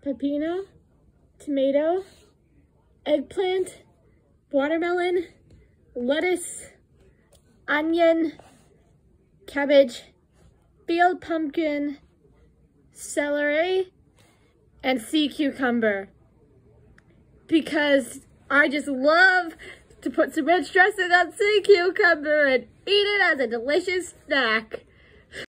pepino, tomato, eggplant, watermelon, lettuce, onion, cabbage, field pumpkin, celery, and sea cucumber. Because I just love to put some ranch dressing on sea cucumber and eat it as a delicious snack.